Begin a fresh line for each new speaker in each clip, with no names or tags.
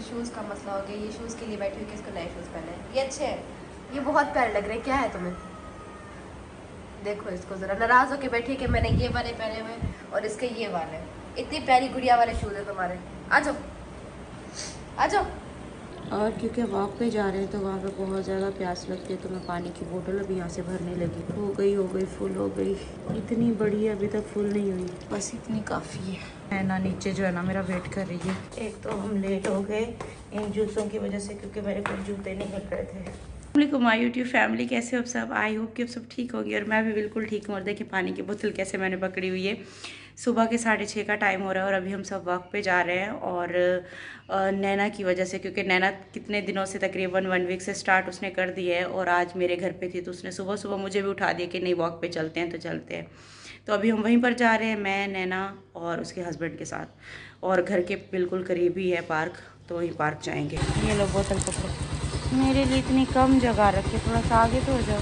Shoes का मसला हो गया। ये शूज़ के लिए बैठी हुई कि इसको नए शूज़ पहने हैं। ये अच्छे हैं, ये बहुत प्यारे लग रहे हैं। क्या है तुम्हें? देखो इसको ज़रा, नाराज़ होके बैठी है कि मैंने ये वाले पहने हुए और इसके ये वाले। इतनी प्यारी गुड़िया वाले शूज़ है तुम्हारे। आ जाओ आ जाओ।
और क्योंकि वॉक पे जा रहे हैं तो वहाँ पे बहुत ज़्यादा प्यास लगती है, तो मैं पानी की बोतल अभी यहाँ से भरने लगी। हो गई फुल हो गई। इतनी बड़ी अभी तक फुल नहीं हुई, बस इतनी काफ़ी है ना। नीचे जो है ना मेरा वेट कर रही है। एक तो हम लेट हो गए इन जूतों की वजह से, क्योंकि मेरे कुछ जूते नहीं मिल रहे थे। वालेकुम माय यूट्यूब फैमिली, कैसे हो आप सब? आई होप कि आप सब ठीक होगी और मैं भी बिल्कुल ठीक हूँ। और देखिए पानी की बोतल कैसे मैंने पकड़ी हुई है। सुबह के 6:30 का टाइम हो रहा है और अभी हम सब वॉक पे जा रहे हैं। और नैना की वजह से, क्योंकि नैना कितने दिनों से, तकरीबन 1 वीक से स्टार्ट उसने कर दी है और आज मेरे घर पे थी तो उसने सुबह सुबह मुझे भी उठा दिया कि नहीं वॉक पे चलते हैं, तो चलते हैं। तो अभी हम वहीं पर जा रहे हैं, मैं, नैना और उसके हस्बैंड के साथ। और घर के बिल्कुल करीब ही है पार्क, तो वहीं पार्क जाएंगे। ये लो बोतल पकड़ो। मेरे लिए इतनी कम जगह रखे, थोड़ा सा आगे तो हो जाओ,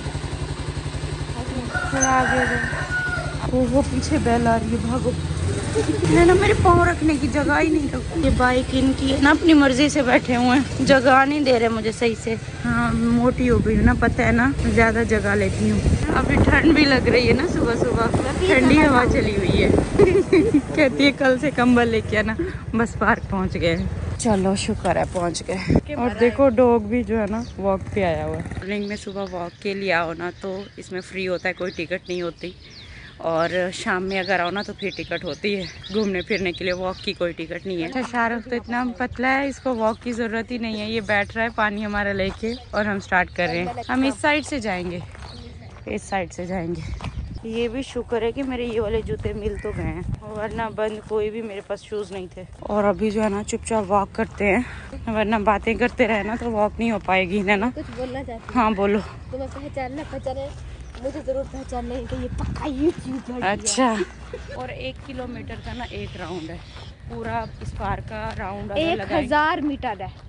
थोड़ा आगे हो जाओ। वो पीछे बैल आ रही है, भागो। है ना, मेरे पाँव रखने की जगह ही नहीं रखती। ये बाइक इनकी है ना, अपनी मर्जी से बैठे हुए हैं, जगह नहीं दे रहे मुझे सही से। हाँ मोटी हो गई हूँ ना, पता है ना, ज्यादा जगह लेती हूँ। अभी ठंड भी लग रही है ना, सुबह सुबह ठंडी हवा चली हुई है। कहती है कल से कंबल लेके आना। बस पार्क पहुँच गए। चलो शुक्र है पहुँच गए। और देखो डॉग भी जो है ना वॉक पे आया हुआ है। मॉर्निंग में सुबह वॉक के लिए आओ ना तो इसमें फ्री होता है, कोई टिकट नहीं होती। और शाम में अगर आओ ना तो फिर टिकट होती है। घूमने फिरने के लिए वॉक की कोई टिकट नहीं है। अच्छा शाहरुख तो इतना पतला है, इसको वॉक की ज़रूरत ही नहीं है। ये बैठ रहा है पानी हमारा लेके और हम स्टार्ट कर रहे हैं। हम इस साइड से जाएंगे, इस साइड से जाएंगे। ये भी शुक्र है कि मेरे ये वाले जूते मिल तो गए हैं, वरना बंद कोई भी मेरे पास शूज़ नहीं थे। और अभी जो है ना चुपचाप वॉक करते हैं, वरना बातें करते रहे ना तो वॉक नहीं हो पाएगी ना।
कुछ बोलना चाहती हूँ?
हाँ बोलो।
तुम्हें पहचाने मुझे जरूर पहचानना है कि ये पक्का यूट्यूबर है।
अच्छा। और 1 किलोमीटर का ना एक राउंड है, पूरा इस पार्क का राउंड
1000 मीटर है।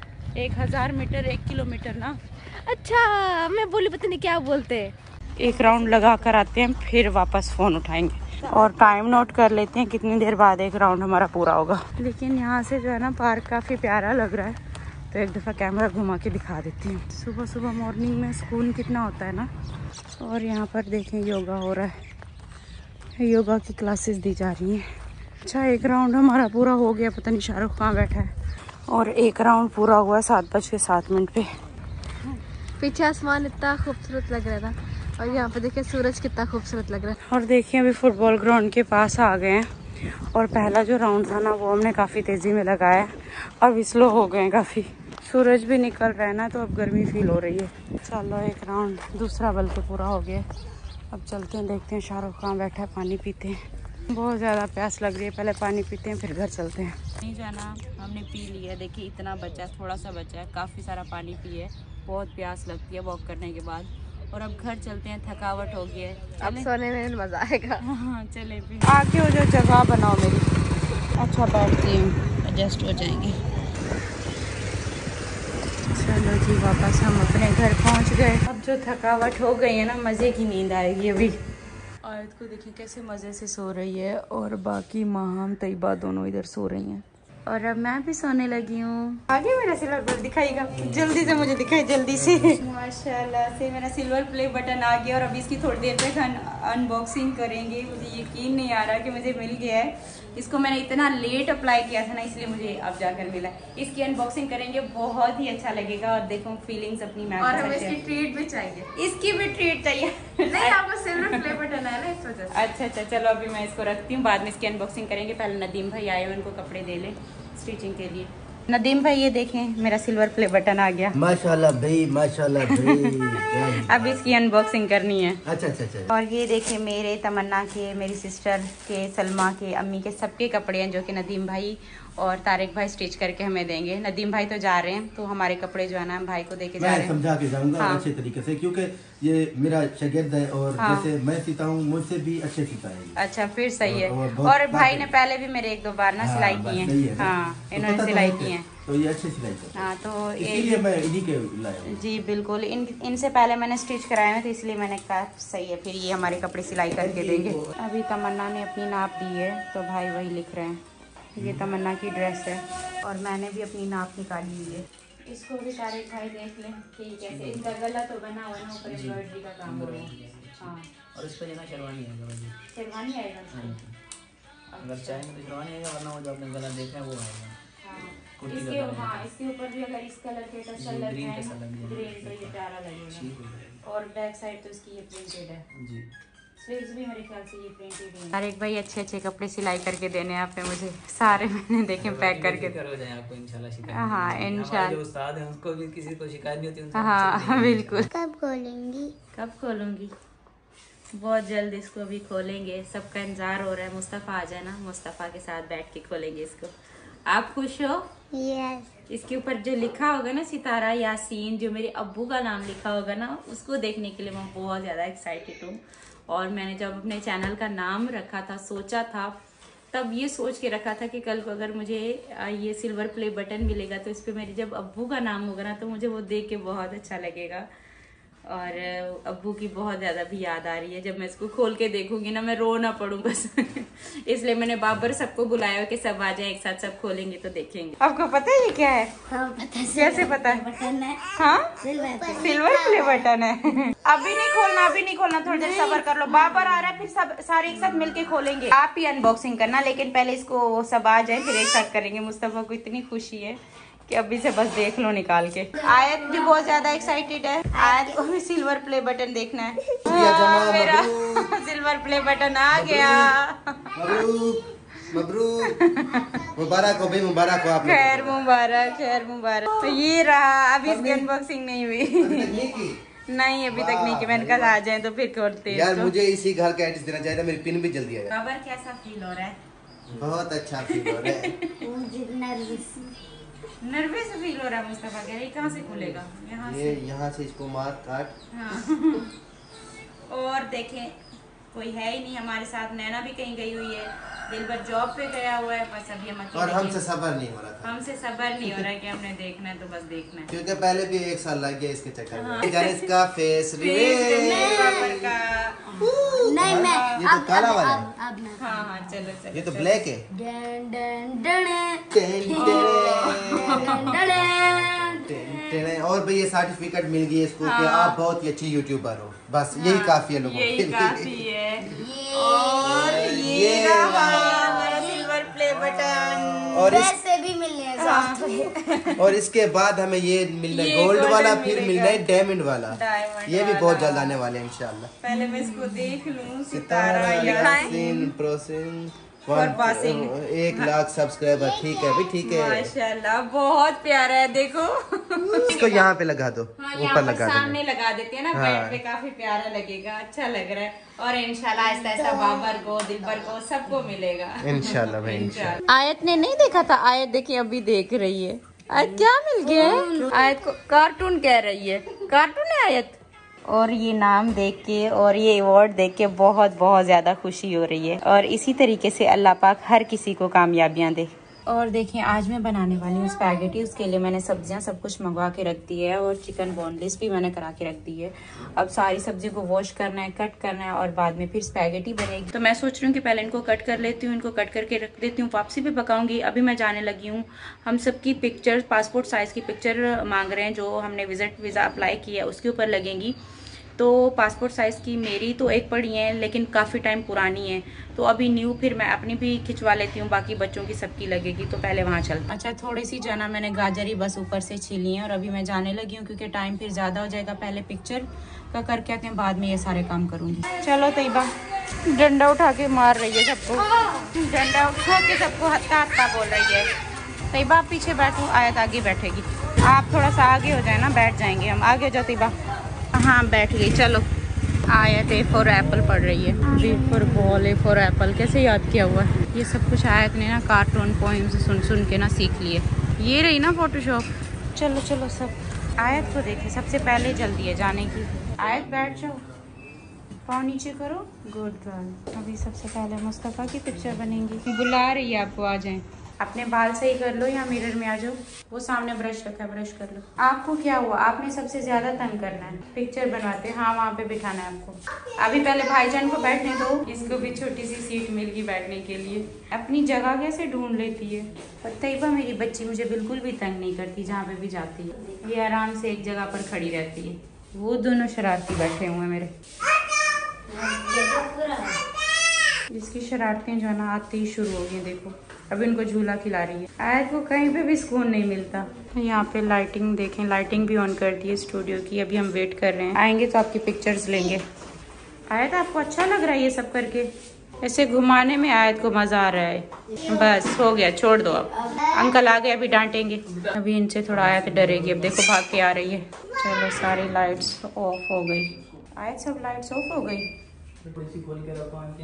1000 मीटर 1 किलोमीटर ना।
अच्छा मैं बोली पता नहीं क्या बोलते हैं।
एक राउंड लगा कर आते हैं, फिर वापस फ़ोन उठाएंगे और टाइम नोट कर लेते हैं कितनी देर बाद एक राउंड हमारा पूरा होगा। लेकिन यहाँ से जो है ना पार्क काफ़ी प्यारा लग रहा है, तो एक दफ़ा कैमरा घुमा के दिखा देती हूँ। सुबह सुबह मॉर्निंग में सुकून कितना होता है ना। और यहाँ पर देखें योगा हो रहा है, योगा की क्लासेस दी जा रही हैं। अच्छा एक राउंड हमारा पूरा हो गया, पता नहीं शाहरुख कहाँ बैठा है। और एक राउंड पूरा हुआ 7:07 पे।
पीछे आसमान इतना खूबसूरत लग रहा था और यहाँ पे देखिए सूरज कितना खूबसूरत लग रहा है।
और देखिए अभी फुटबॉल ग्राउंड के पास आ गए हैं और पहला जो राउंड था ना वो हमने काफ़ी तेज़ी में लगाया, अब स्लो हो गए काफ़ी। सूरज भी निकल रहा है ना तो अब गर्मी फील हो रही है। चलो एक राउंड दूसरा बल्कि पूरा हो गया, अब चलते हैं देखते हैं शाहरुख कहाँ बैठा है, पानी पीते हैं। बहुत ज़्यादा प्यास लग रही है, पहले पानी पीते हैं फिर घर चलते हैं। नहीं जाना, हमने पी लिया। देखिए इतना बचा है, थोड़ा सा बचा है, काफ़ी सारा पानी पिए। बहुत प्यास लगती है वॉक करने के बाद। और अब घर चलते हैं, थकावट हो गई है।
अब सोने में मज़ा आएगा।
हाँ चले भी। आगे हो जो जगह बनाओ मेरी। अच्छा बैठती हूँ, एडजस्ट हो जाएंगे। चलो जी वापस हम अपने घर पहुँच गए। अब जो थकावट हो गई है ना, मज़े की नींद आएगी अभी। आयत को देखिए कैसे मज़े से सो रही है और बाकी माहम तैयबा दोनों इधर सो रही हैं। और अब मैं भी सोने लगी हूँ। आगे मेरा सिल्वर बटन दिखाएगा, जल्दी से मुझे दिखाई, जल्दी से। माशाल्लाह से मेरा सिल्वर प्ले बटन आ गया और अभी इसकी थोड़ी देर तक अनबॉक्सिंग करेंगे। मुझे यकीन नहीं आ रहा कि मुझे मिल गया है। इसको मैंने इतना लेट अप्लाई किया था ना, इसलिए मुझे अब जाकर मिला। इसकी अनबॉक्सिंग करेंगे, बहुत ही अच्छा लगेगा। और देखो फीलिंग्स अपनी मैच
और हमें इसकी ट्रीट भी चाहिए।
इसकी भी ट्रीट चाहिए।
नहीं आपको सिल्वर प्ले बटन है ना, इस वजह से।
अच्छा चलो अभी मैं इसको रखती हूँ, बाद में इसकी अनबॉक्सिंग करेंगे। पहले नदीम भाई आए, उनको कपड़े दे ले स्टिचिंग के लिए। नदीम भाई ये देखें मेरा सिल्वर प्ले बटन आ गया।
माशाल्लाह भाई, माशाल्लाह भाई।
अब इसकी अनबॉक्सिंग करनी है।
अच्छा।
और ये देखें मेरे, तमन्ना के, मेरी सिस्टर के, सलमा के, अम्मी के, सबके कपड़े हैं जो कि नदीम भाई और तारिक भाई स्टिच करके हमें देंगे। नदीम भाई तो जा रहे हैं तो हमारे कपड़े जो है ना भाई को देके जा रहे हैं।
मैं समझा के जाऊंगा अच्छे तरीके से, क्योंकि ये मेरा शागिर्द है और जैसे मैं सीता हूँ मुझसे भी अच्छे सीता है।
अच्छा फिर सही है। और भाई ने पहले भी मेरे 1-2 बार ना सिलाई की है। हाँ इन्होंने सिलाई की है,
तो ये अच्छे सिलाई करते हैं।
हाँ तो
इसलिए मैं इन्हीं के लाया हूं।
जी बिल्कुल, इनसे पहले मैंने स्टिच कराया है तो इसलिए मैंने कहा सही है, फिर ये हमारे कपड़े सिलाई करके देंगे। अभी तमन्ना ने अपनी नाप दी है तो भाई वही लिख रहे हैं। ये तमन्ना की ड्रेस है और मैंने भी अपनी नाप निकाली हुई है। इसको भी तारिक भाई देख लें कि कैसे इनका गला तो बना हुआ ना, ऊपर एम्ब्रॉयडरी का काम हो रहा है। हाँ,
और इस पे जो ना शेरवानी आएगा भाई,
शेरवानी आएगा।
अगर चाहेंगे तो शेरवानी आएगा, वरना वो जो आपने गला देखा है वो आएगा।
इसके ऊपर भी अगर इस कलर के टसल लग
ग्रीन
जाए
टसल लग जाए
ग्रीन तो ये प्यारा लगेगा। और बैक साइड तो इसकी ये प्रिंटेड है
जी।
स्लीव्स भी मेरे ख्याल से ये प्रिंटेड है। तारिक भाई अच्छे अच्छे कपड़े सिलाई करके देने हैं आपने मुझे, सारे मैंने देखे पैक करके।
हो जाए आपको इंशाल्लाह शिकायत।
हाँ इंशाल्लाह।
जो उस्ताद हैं उसको भी किसी को शिकायत नहीं होती उनसे।
हाँ बिल्कुल।
कब खोलेंगी?
कब खोलूंगी? बहुत जल्द इसको भी खोलेंगे, सबका इंतजार हो रहा है। मुस्तफ़ा आ जाए ना, मुस्तफ़ा के साथ बैठ के खोलेंगे इसको। आप खुश हो?
यस।
इसके ऊपर जो लिखा होगा ना सितारा यासीन, जो मेरे अब्बू का नाम लिखा होगा ना, उसको देखने के लिए मैं बहुत ज़्यादा एक्साइटेड हूँ। और मैंने जब अपने चैनल का नाम रखा था, सोचा था, तब ये सोच के रखा था कि कल को अगर मुझे ये सिल्वर प्ले बटन मिलेगा तो इस पर मेरे जब अब्बू का नाम होगा ना तो मुझे वो देख के बहुत अच्छा लगेगा। और अब्बू की बहुत ज़्यादा भी याद आ रही है। जब मैं इसको खोल के देखूंगी ना मैं रो ना पड़ूँ बस। इसलिए मैंने बाबर सबको बुलाया कि सब आ जाए एक साथ, सब खोलेंगे तो देखेंगे। आपको पता है ये क्या है?
हाँ पता है।
कैसे पता है?
बटन है।
हाँ
सिल्वर
प्ले बटन है। अभी नहीं खोलना, अभी नहीं खोलना, थोड़ी देर सब्र कर लो। बाबर आ रहा है, फिर सब सारे एक साथ मिलके खोलेंगे। आप ही अनबॉक्सिंग करना, लेकिन पहले इसको सब आ जाए फिर एक साथ करेंगे। मुस्तफा को इतनी खुशी है कि अभी से बस देख लो निकाल के। आयत भी बहुत ज्यादा एक्साइटेड है, आयत को भी सिल्वर प्ले बटन देखना है। मेरा सिल्वर प्ले बटन आ गया।
मबरूक मुबारक हो भाई, मुबारक हो आप।
खैर मुबारक, खैर मुबारक। तो ये रहा, अभी इसकी अनबॉक्सिंग नहीं हुई। नहीं अभी तक नहीं की, मैंने कहा आ जाए तो फिर करते हैं।
यार मुझे इसी घर का एड्रेस देना चाहिए था, मेरी पिन भी जल्दी आ जाए।
बाबर कैसा फील हो रहा है?
बहुत अच्छा फील हो रहा है।
नर्वस फील हो रहा है मुस्तफा। कह रहे कहाँ से खुलेगा? यहाँ से।
यहाँ से इसको मार काट।
हाँ। और देखें कोई है ही नहीं हमारे साथ। नैना भी कहीं गई हुई है, दिलबर जॉब पे गया हुआ है, बस अभी हम अकेले।
और हमसे सब्र नहीं हो रहा था।
हमसे सब्र नहीं हो रहा है कि हमने देखना है तो बस देखना है।
क्योंकि पहले भी 1 साल लग गया इसके चक्कर में। जाने इसका फेस
बाबर का।
नहीं मैं
ये तो काला वाला है।
अब मैं
हाँ हाँ चलो चलो।
ये तो ब्लैक है।
डन डन डने
और भाई ये सर्टिफिकेट मिल गई इसको कि आप बहुत ही अच्छी यूट्यूबर हो। बस यही काफी है लोगों के
यही
लिए।
काफी है। और ये रहा हमारा सिल्वर प्ले बटन।
और
से भी मिलने हैं साथ में।
और इसके बाद हमें ये मिलना है गोल्ड वाला, फिर मिलना है डायमंड वाला। ये भी बहुत जल्द आने वाले हैं इंशाल्लाह।
पहले मैं इसको देख लूं।
सितारा यासीन प्रोसिन 1 लाख सब्सक्राइबर। ठीक है भाई, ठीक है
माशाल्लाह बहुत प्यारा है। देखो
इसको यहाँ पे लगा दो, ऊपर लगा दो।
सामने लगा देते हैं ना, बेड पे काफी प्यारा लगेगा, अच्छा लग रहा है। और इंशाल्लाह ऐसा ऐसा बाबर को, दिलबर को, सबको मिलेगा
इंशाल्लाह भाई इंशाल्लाह।
आयत ने नहीं देखा था, आयत देखिए अभी देख रही है। आयत क्या मिल गया है? आयत को कार्टून कह रही है, कार्टून है आयत। और ये नाम देख के और ये अवार्ड देख के बहुत बहुत ज़्यादा खुशी हो रही है। और इसी तरीके से अल्लाह पाक हर किसी को कामयाबियाँ दे। और देखें आज मैं बनाने वाली हूँ स्पैगेटी। उसके लिए मैंने सब्जियाँ सब कुछ मंगवा के रख दी है और चिकन बोनलेस भी मैंने करा के रख दी है। अब सारी सब्जियों को वॉश करना है, कट करना है और बाद में फिर स्पैगेटी बनेगी। तो मैं सोच रही हूँ कि पहले इनको कट कर लेती हूँ, इनको कट करके रख देती हूँ, वापसी पे पकाऊंगी। अभी मैं जाने लगी हूँ। हम सबकी पिक्चर, पासपोर्ट साइज़ की पिक्चर मांग रहे हैं, जो हमने विजिट वीज़ा अप्लाई किया है उसके ऊपर लगेंगी। तो पासपोर्ट साइज़ की मेरी तो एक पड़ी है, लेकिन काफ़ी टाइम पुरानी है, तो अभी न्यू फिर मैं अपनी भी खिंचवा लेती हूँ, बाकी बच्चों की सबकी लगेगी। तो पहले वहाँ चलते। अच्छा थोड़ी सी जना मैंने गाजर ही बस ऊपर से छीली है और अभी मैं जाने लगी हूँ क्योंकि टाइम फिर ज़्यादा हो जाएगा। पहले पिक्चर का करके आते हैं, बाद में ये सारे काम करूँगी। चलो तैयबा डंडा उठा के मार रही है सबको, डंडा उठा के सबको हत्ता हत्ता बोल रही है। तैयबा आप पीछे बैठो, आयत आगे बैठेगी। आप थोड़ा सा आगे हो जाए ना, बैठ जाएंगे हम। आगे हो जाओ तैयबा। हाँ बैठ गई। चलो आयत ए फॉर एप्पल पढ़ रही है। B for ball, A for apple कैसे याद किया हुआ है ये सब कुछ। आयत ने ना कार्टून पोइम से सुन सुन के ना सीख लिए। ये रही ना फोटोशॉप। चलो चलो सब आयत को देखे, सबसे पहले जल्दी है जाने की। आयत बैठ जाओ, पाँव नीचे करो, गुड गर्ल। अभी सबसे पहले मुस्तफ़ा की पिक्चर बनेगी। बुला रही है आपको, आ जाएं। अपने बाल सही कर लो या मिरर में आ जाओ। वो सामने ब्रश रखा है, ब्रश कर लो। आपको क्या हुआ? आपने सबसे ज्यादा तंग करना है। पिक्चर बनवाते हैं, हाँ वहाँ पे बिठाना है आपको। अभी पहले भाईजान को बैठने दो, इसको भी छोटी सी सीट मिल गई बैठने के लिए। अपनी जगह कैसे ढूंढ लेती है। पर तैयबा मेरी बच्ची मुझे बिल्कुल भी तंग नहीं करती, जहाँ पे भी जाती है ये आराम से एक जगह पर खड़ी रहती है। वो दोनों शरारती बैठे हुए हैं मेरे। इसकी शरारतें जो है ना आते ही शुरू हो गई। देखो अभी उनको झूला खिला रही है। आयत को कहीं पे भी सुकून नहीं मिलता। यहाँ पे लाइटिंग देखें, लाइटिंग भी ऑन कर दी है स्टूडियो की। अभी हम वेट कर रहे हैं, आएंगे तो आपकी पिक्चर्स लेंगे। आयत आपको अच्छा लग रहा है ये सब करके? ऐसे घुमाने में आयत को मजा आ रहा है। बस हो गया, छोड़ दो अब। अंकल आ गए, अभी डांटेंगे। अभी इनसे थोड़ा आयत डरेगी। अब देखो भाग के आ रही है। चलो सारी लाइट्स ऑफ हो गई। आयत सब लाइट्स ऑफ हो गई।
खोल के रखो आंटी।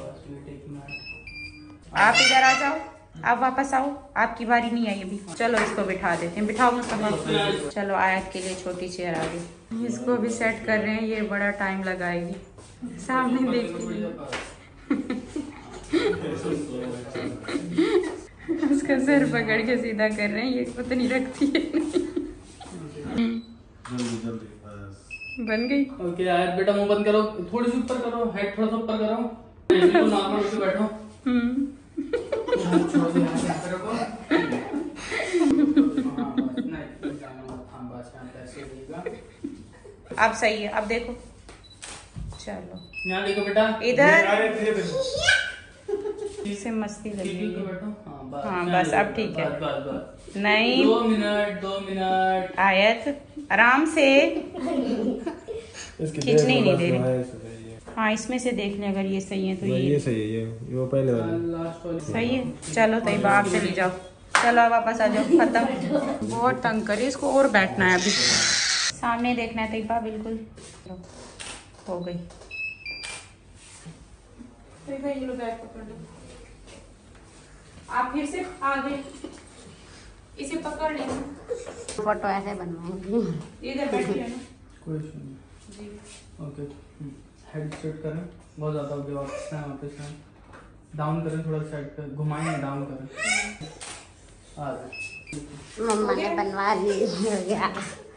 आप इधर आ जाओ, आप वापस आओ, आपकी बारी नहीं आई अभी। चलो इसको बिठा देते हैं। बिठाओ मुस्तफा। चलो आयत के लिए छोटी चेयर आ गई। इसको भी सेट कर रहे हैं, ये बड़ा टाइम लगाएगी। सामने देखिए उसका सिर पकड़ के सीधा कर रहे हैं, ये खुद नहीं रखती है।
जल्दी
बन गई।
ओके यार बेटा मुंह बंद करो, थोड़ी सी ऊपर करो, हेड थोड़ा सा ऊपर करो, नॉर्मल उसे बैठो।
अब सही है, अब देखो। चलो
यहाँ देखो बेटा,
इधर से मस्ती लगी। हाँ बस अब ठीक है। नहीं
2 मिनट
आयत आराम से, खींचने ही नहीं दे रही। हाँ इसमें से देख लें, अगर ये सही है तो ये
सही है। ये वो पहले वाला
सही है। चलो तैयबा आप चली जाओ। चलो वापस आ जाओ, खत्म। बहुत तंग करी इसको, और बैठना है अभी। सामने देखना है तैयबा, बिल्कुल हो गई। तैयबा ये लो बैग पकड़ लो। आप फिर से आगे इसे पकड़ लेना।
फोटो ऐसे बनवाएंगे।
इधर बैठिए ना।
कोई इशू नहीं जी। ओके हेड स्ट्रेट करें, बहुत ज़्यादा हो गया। वापस डाउन करें, थोड़ा साइड पे घुमाएंगे, डाउन करें। आ जाए
मम्मा ने बनवा दी। हो गया।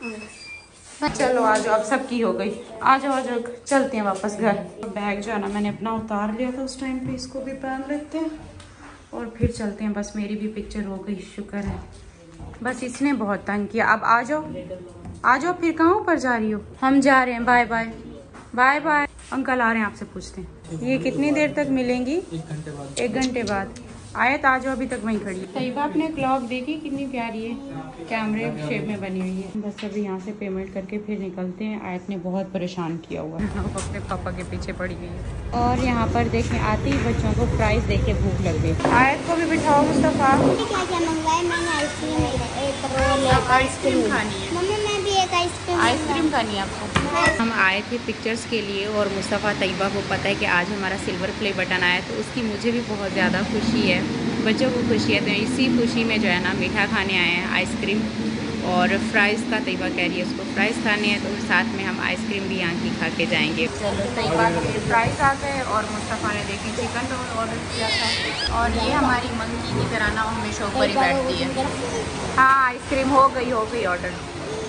चलो आ जाओ, अब सबकी हो गई। आ जाओ आ जाओ, चलते हैं वापस घर। बैग जो है ना मैंने अपना उतार लिया था उस टाइम पे, इसको भी पहन लेते हैं और फिर चलते हैं। बस मेरी भी पिक्चर हो गई, शुक्र है। बस इसने बहुत तंग किया। अब आ जाओ आ जाओ। फिर कहाँ ऊपर जा रही हो? हम जा रहे हैं, bye bye bye bye. Uncle आ रहे हैं, आपसे पूछते हैं ये कितनी देर तक मिलेंगी?
1 घंटे बाद।
1 घंटे बाद। आयत आ जाओ, अभी तक वहीं खड़ी है। तैयबा आपने क्लॉक देखी कितनी प्यारी है, कैमरे शेप में बनी हुई है। बस अभी यहाँ से पेमेंट करके फिर निकलते हैं। आयत ने बहुत परेशान किया हुआ है, वो अपने पापा के पीछे पड़ी हुई है। और यहाँ पर देखें, आते ही बच्चों को प्राइस देख के भूख लग गई। आयत को भी बिठाओ मुस्तफा।
क्या क्या मंगवाया मैंने? आइसक्रीम, एक रोल, एक
आइसक्रीम खानी है।
मम्मी मैं भी एक आइसक्रीम।
आइसक्रीम खानी है आपको? हम आए थे पिक्चर्स के लिए और मुस्तफ़ा तैयबा को पता है कि आज हमारा सिल्वर प्ले बटन आया, तो उसकी मुझे भी बहुत ज़्यादा खुशी है, बच्चों को खुशी है। तो इसी खुशी में जो है ना मीठा खाने आए हैं, आइसक्रीम और फ्राइज़ का। तैयबा कह रही है उसको फ्राइज़ खाने हैं, तो साथ में हम आइसक्रीम भी यहाँ की खा के जाएंगे। चलो तैयबा के फ्राइज़ आ गए और मुस्तफ़ा ने देखें चिकन रोल ऑर्डर किया था। और ये हमारी मंकी की तरह ना हमेशा ऊपर ही बैठती है। हाँ आइसक्रीम हो गई ऑर्डर।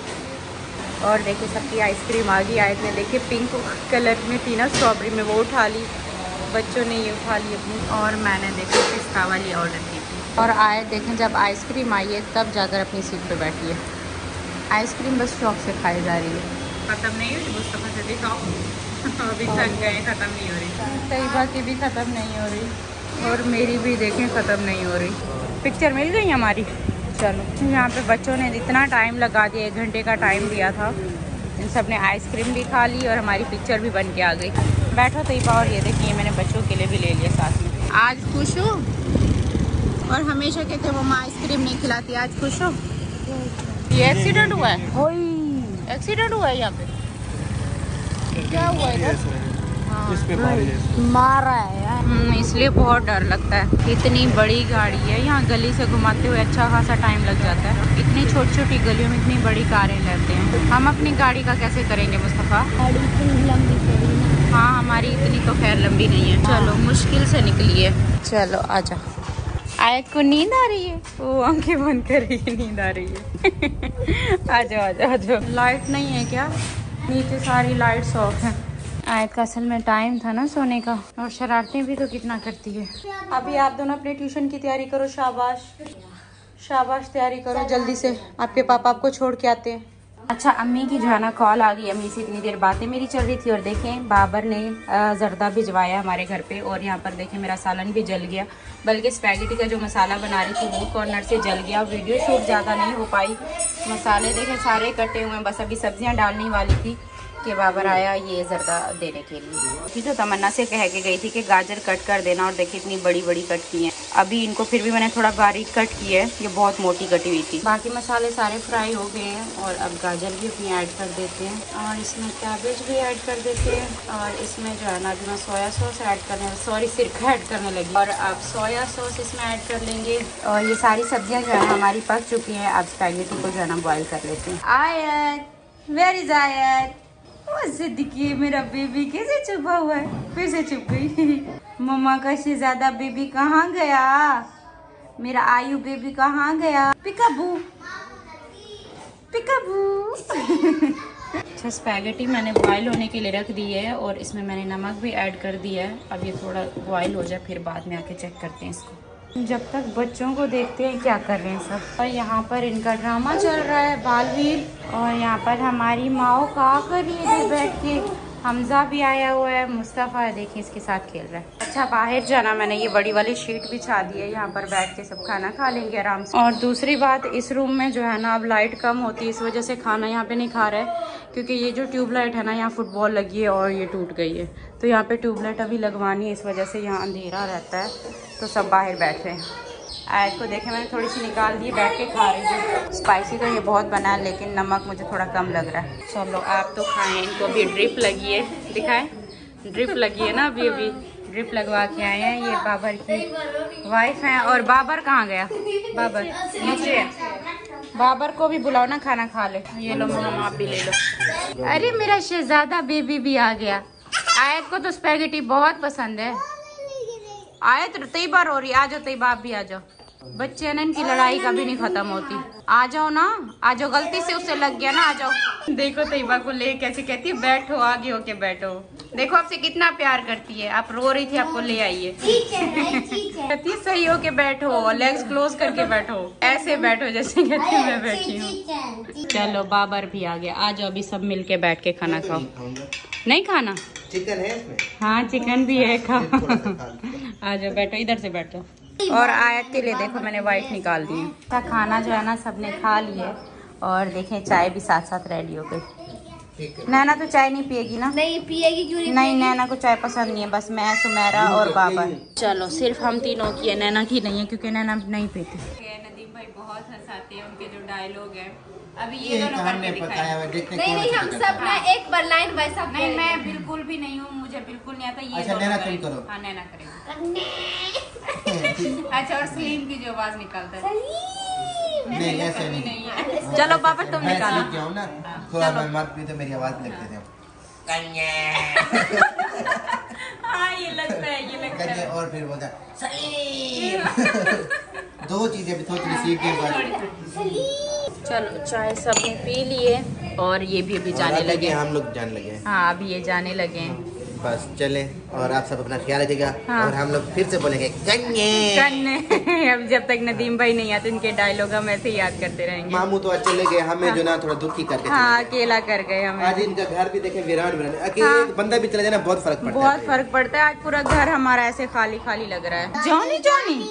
और देखिए सबकी आइसक्रीम आ गई। आयत ने देखिए पिंक कलर में थी ना, स्ट्रॉबेरी में, वो उठा ली। बच्चों ने ये उठा ली अपनी, और मैंने देखिए पिस्ता वाली ऑर्डर की थी। और आयत देखें जब आइसक्रीम आई है तब जाकर अपनी सीट पे बैठी है। आइसक्रीम बस शौक से खाई जा रही है। ख़त्म नहीं हुई मुस्तफा से दिखाओ। अभी थक गए, ख़त्म नहीं हो रही। तैयबा की भी ख़त्म नहीं हो रही और मेरी भी देखें ख़त्म नहीं हो रही। पिक्चर मिल गई हमारी। चलो यहाँ पे बच्चों ने इतना टाइम लगा दिया, 1 घंटे का टाइम दिया था। इन सब ने आइसक्रीम भी खा ली और हमारी पिक्चर भी बन के आ गई। बैठो तैयबा। और ये देखिए मैंने बच्चों के लिए भी ले लिया साथ में। आज खुश हो? और हमेशा कहते मम्मा आइसक्रीम नहीं खिलाती, आज खुश हो? ये एक्सीडेंट हुआ है? एक्सीडेंट हुआ है यहाँ पे? क्या हुआ है?
मारा है यार।
इसलिए बहुत डर लगता है। इतनी बड़ी गाड़ी है, यहाँ गली से घुमाते हुए अच्छा खासा टाइम लग जाता है। इतनी छोटी छोटी गलियों में इतनी बड़ी कारें रहते हैं। हम अपनी गाड़ी का कैसे करेंगे मुस्तफा?
गाड़ी इतनी लंबी चली ना।
हाँ हमारी इतनी तो खैर लंबी नहीं है। चलो मुश्किल से निकली है। चलो आजा आयत को नींद आ रही है, वो आंखें बंद कर रही है, नींद आ रही है। आ जाओ आ जाओ आ जाओ। लाइट नहीं है क्या? नीचे सारी लाइट्स ऑफ है। आयत का असल में टाइम था ना सोने का, और शरारतें भी तो कितना करती है। अभी आप दोनों अपने ट्यूशन की तैयारी करो। शाबाश शाबाश, तैयारी करो जल्दी से, आपके पापा आपको छोड़ के आते हैं। अच्छा, अम्मी की जो है ना कॉल आ गई। अम्मी से इतनी देर बातें मेरी चल रही थी, और देखें बाबर ने जर्दा भिजवाया हमारे घर पे, और यहाँ पर देखें मेरा सालन भी जल गया, बल्कि स्पैगेटी का जो मसाला बना रही थी वो कॉर्नर से जल गया। वीडियो शूट ज़्यादा नहीं हो पाई। मसाले देखें सारे कटे हुए हैं, बस अभी सब्जियाँ डालने वाली थी कि बाबर आया ये जर्दा देने के लिए। थी तो तमन्ना से कह के गई थी कि गाजर कट कर देना, और देखिए इतनी बड़ी बड़ी कट की हैं। अभी इनको फिर भी मैंने थोड़ा बारीक कट की है, ये बहुत मोटी कटी हुई थी। बाकी मसाले सारे फ्राई हो गए हैं, और अब गाजर भी अपनी ऐड कर देते हैं, और इसमें कैबेज भी ऐड कर देते हैं, और इसमें जो है ना अभी मैं सोया सॉस ऐड करने, सॉरी सिरका ऐड करने लगी, और अब सोया सॉस इसमें ऐड कर लेंगे। और ये सारी सब्जियाँ जो है हमारी पक चुकी हैं। अब स्पैगेटी को जो है ना बॉयल कर लेते हैं। आयत, वेयर इज आयत? देखिए मेरा बेबी कैसे छुपा हुआ है, फिर से छुप गई। मम्मा का शहजादा बेबी कहाँ गया? मेरा आयु बेबी कहाँ गया? पिकाबू पिकाबू। अच्छा, स्पैगेटी मैंने बॉयल होने के लिए रख दी है, और इसमें मैंने नमक भी ऐड कर दिया है। अब ये थोड़ा बॉयल हो जाए, फिर बाद में आके चेक करते हैं इसको। जब तक बच्चों को देखते हैं क्या कर रहे हैं सब। और यहाँ पर इनका ड्रामा चल रहा है, बालवीर। और यहाँ पर हमारी माओ का कर रही है बैठ के। हमजा भी आया हुआ है, मुस्तफ़ा है, देखिए इसके साथ खेल रहा है। अच्छा, बाहर जाना, मैंने ये बड़ी वाली शीट बिछा दी है, यहाँ पर बैठ के सब खाना खा लेंगे आराम से। और दूसरी बात, इस रूम में जो है ना अब लाइट कम होती है, इस वजह से खाना यहाँ पे नहीं खा रहा है, क्योंकि ये जो ट्यूबलाइट है ना यहाँ फुटबॉल लगी है और ये टूट गई है, तो यहाँ पे ट्यूबलाइट अभी लगवानी है, इस वजह से यहाँ अंधेरा रहता है, तो सब बाहर बैठे हैं। आयत को देखे मैंने थोड़ी सी निकाल दी, बैठ के खा रही है। स्पाइसी तो ये बहुत बना है, लेकिन नमक मुझे थोड़ा कम लग रहा है। चलो आप तो खाएं। इनको भी ड्रिप लगी है, दिखाएं, ड्रिप लगी है ना, अभी अभी ड्रिप लगवा के आए हैं। ये बाबर की वाइफ है। और बाबर कहाँ गया? बाबर नीचे है। बाबर को भी बुलाओ ना, खाना खा ले। ये लो मम्मा, आप भी ले लो। अरे मेरा शहजादा बेबी भी आ गया। आयत को तो स्पैगेटी बहुत पसंद है। आयत तैयबा रो रही, आ जाओ तैयबा, आप भी आ जाओ। बच्चे ना, इनकी लड़ाई कभी नहीं खत्म होती। आ जाओ ना, आ जाओ, गलती से उससे लग गया ना, आ जाओ। देखो तैयबा को ले कैसे कहती है, बैठो, आगे होके बैठो। देखो आपसे कितना प्यार करती है। आप रो रही थी, आपको ले आइए। कहती है सही होके बैठो, लेग्स क्लोज करके बैठो, ऐसे बैठो जैसे कहती है मैं बैठी हूँ। चलो बाबर भी आ गया, आ जाओ, अभी सब मिल के बैठ के खाना खाओ। नहीं खाना?
चिकन है इसमें?
हाँ चिकन भी है, खाओ। आ जाओ बैठो, इधर से बैठो। और आयत के लिए देखो मैंने वाइट निकाल दी है। खाना जो है ना सबने खा लिया, और देखें चाय भी साथ साथ रेडी हो गई। नैना तो चाय नहीं पिएगी ना? नहीं पिएगी, क्यों नहीं? नैना को चाय पसंद नहीं है, बस मैं, सुमेरा और बाबर। चलो सिर्फ हम तीनों की है, नैना की नहीं है, क्योंकि नैना नहीं पीती। नदीम भाई बहुत हंसाते हैं, उनके जो डायलॉग है अभी ये दोनों करके दिखाएं।
नहीं हम सब ना एक बार लाइन वैसा।
नहीं मैं बिल्कुल भी नहीं हूँ, मुझे बिल्कुल नहीं आता। ये
अच्छा नैना तुम करो।
हाँ नैना करेगा। अच्छा, और सलीम की जो आवाज निकलता है,
नहीं ऐसे नहीं
है। चलो पापा तुम निकालो।
मैं ना थोड़ा मैं मत भी तो मेरी आवाज लगती है।
हाँ ये लगता है, ये लगता है।
और फिर बोलता सलीम। दो चीजें भी थोड़ी सीख के बाद।
चलो चाय सबने पी लिए, और ये भी अभी जाने लगे,
हम लोग जाने लगे।
हाँ अभी ये जाने लगे हैं।
बस चले, और आप सब अपना ख्याल रखिएगा। हाँ। और हम लोग फिर से बोलेंगे कन्ने।
अब जब तक नदीम भाई नहीं आते, इनके डायलॉग हम ऐसे याद करते रहेंगे।
मामू तो आज चले गए, हमें जो ना थोड़ा दुखी करके
हाँ अकेला कर गए हमें।
आज इनका घर भी देखे वीरान वीरान, अकेले बंदा भी चले जाए ना बहुत फर्क पड़ता है।
बहुत फर्क पड़ता है। आज पूरा घर हमारा ऐसे खाली खाली लग रहा है। Johnny Johnny.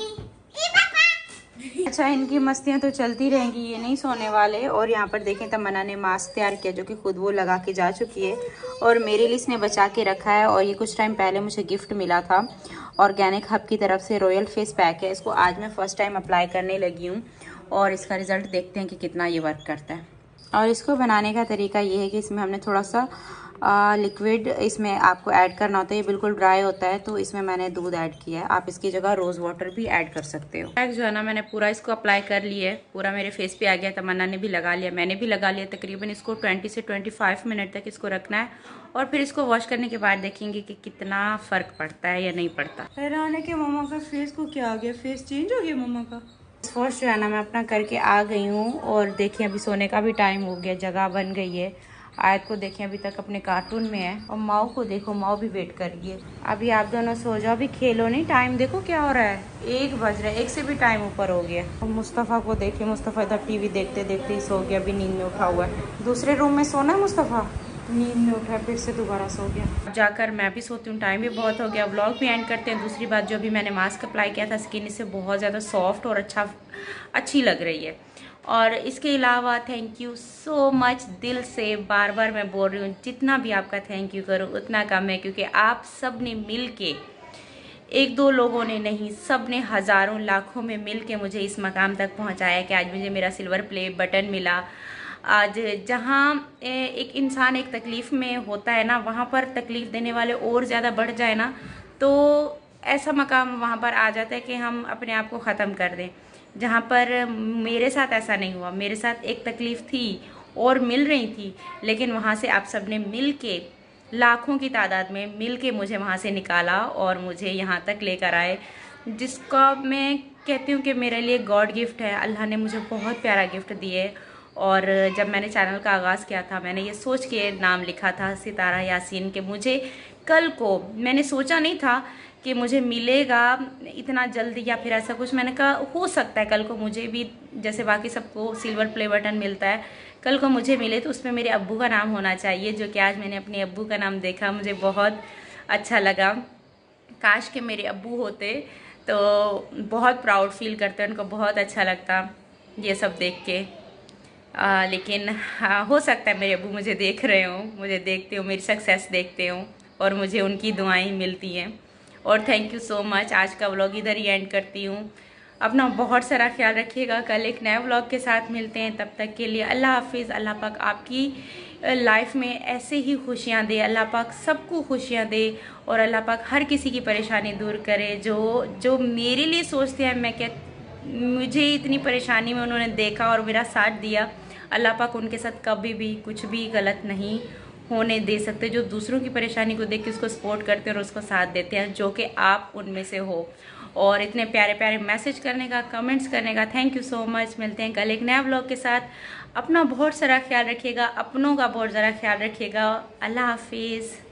अच्छा इनकी मस्तियाँ तो चलती रहेंगी, ये नहीं सोने वाले। और यहाँ पर देखें तमन्ना ने मास्क तैयार किया, जो कि खुद वो लगा के जा चुकी है, और मेरे लिए इसने बचा के रखा है। और ये कुछ टाइम पहले मुझे गिफ्ट मिला था, ऑर्गेनिक हब की तरफ से रॉयल फेस पैक है। इसको आज मैं फर्स्ट टाइम अप्लाई करने लगी हूँ, और इसका रिजल्ट देखते हैं कि कितना ये वर्क करता है। और इसको बनाने का तरीका ये है कि इसमें हमने थोड़ा सा लिक्विड इसमें आपको ऐड करना होता है। ये बिल्कुल ड्राई होता है तो इसमें मैंने दूध ऐड किया है। आप इसकी जगह रोज़ वाटर भी ऐड कर सकते हो। जो है ना मैंने पूरा इसको अप्लाई कर लिया है, पूरा मेरे फेस पे आ गया। तमन्ना ने भी लगा लिया, मैंने भी लगा लिया। तकरीबन इसको 20 से 25 मिनट तक इसको रखना है और फिर इसको वॉश करने के बाद देखेंगे कि कितना फ़र्क पड़ता है या नहीं पड़ता। हैरान है कि मम्मा का फेस को क्या आ गया, फेस चेंज हो गया मम्मा का। वॉश जो है ना मैं अपना करके आ गई हूँ और देखिए अभी सोने का भी टाइम हो गया, जगह बन गई है। आयत को देखें अभी तक अपने कार्टून में है और माओ को देखो, माओ भी वेट कर रही है। अभी आप दोनों सो जाओ, अभी खेलो नहीं। टाइम देखो क्या हो रहा है, 1 बज रहा है, 1 से भी टाइम ऊपर हो गया। और मुस्तफ़ा को देखिए, मुस्तफ़ा इधर टीवी देखते देखते ही सो गया, अभी नींद में उठा हुआ है। दूसरे रूम में सोना है मुस्तफ़ा, नींद में उठा फिर से दोबारा सो गया। जाकर मैं भी सोती हूँ, टाइम भी बहुत हो गया। व्लॉग भी एंड करते हैं। दूसरी बात, जो अभी मैंने मास्क अप्लाई किया था, स्किन इससे बहुत ज़्यादा सॉफ्ट और अच्छी लग रही है। और इसके अलावा थैंक यू सो मच, दिल से बार बार मैं बोल रही हूँ, जितना भी आपका थैंक यू करूँ उतना कम है, क्योंकि आप सब ने मिल के, 1-2 लोगों ने नहीं, सब ने हज़ारों लाखों में मिल के मुझे इस मकाम तक पहुँचाया कि आज मुझे मेरा सिल्वर प्ले बटन मिला। आज जहाँ एक इंसान एक तकलीफ़ में होता है ना, वहाँ पर तकलीफ़ देने वाले और ज़्यादा बढ़ जाए ना, तो ऐसा मकाम वहाँ पर आ जाता है कि हम अपने आप को ख़त्म कर दें। जहाँ पर मेरे साथ ऐसा नहीं हुआ, मेरे साथ एक तकलीफ़ थी और मिल रही थी, लेकिन वहाँ से आप सब ने मिल के, लाखों की तादाद में मिल के मुझे वहाँ से निकाला और मुझे यहाँ तक लेकर आए, जिसका मैं कहती हूँ कि मेरे लिए गॉड गिफ्ट है। अल्लाह ने मुझे बहुत प्यारा गिफ्ट दिए। और जब मैंने चैनल का आगाज़ किया था, मैंने ये सोच के नाम लिखा था सितारा यासीन, कि मुझे कल को, मैंने सोचा नहीं था कि मुझे मिलेगा इतना जल्दी या फिर ऐसा कुछ। मैंने कहा हो सकता है कल को मुझे भी, जैसे बाकी सबको सिल्वर प्ले बटन मिलता है, कल को मुझे मिले तो उसमें मेरे अब्बू का नाम होना चाहिए, जो कि आज मैंने अपने अब्बू का नाम देखा, मुझे बहुत अच्छा लगा। काश के मेरे अब्बू होते तो बहुत प्राउड फील करते, उनको बहुत अच्छा लगता ये सब देख के। लेकिन हो सकता है मेरे अब्बू मुझे देख रहे हो, मुझे देखते हो, मेरी सक्सेस देखते हो और मुझे उनकी दुआएं मिलती हैं। और थैंक यू सो मच। आज का व्लॉग इधर ही एंड करती हूँ। अपना बहुत सारा ख्याल रखिएगा। कल एक नए व्लॉग के साथ मिलते हैं, तब तक के लिए अल्लाह हाफिज़। अल्लाह पाक आपकी लाइफ में ऐसे ही खुशियाँ दे, अल्लाह पाक सबको खुशियाँ दे और अल्लाह पाक हर किसी की परेशानी दूर करे। जो मेरे लिए सोचते हैं, मैं क्या, मुझे इतनी परेशानी में उन्होंने देखा और मेरा साथ दिया, अल्लाह पाक उनके साथ कभी भी कुछ भी गलत नहीं होने दे सकते। जो दूसरों की परेशानी को देख के उसको सपोर्ट करते हैं और उसको साथ देते हैं, जो कि आप उनमें से हो। और इतने प्यारे प्यारे मैसेज करने का, कमेंट्स करने का थैंक यू सो मच। मिलते हैं कल एक नया व्लॉग के साथ। अपना बहुत सारा ख्याल रखिएगा, अपनों का बहुत ज़रा ख्याल रखिएगा। अल्लाह हाफिज़।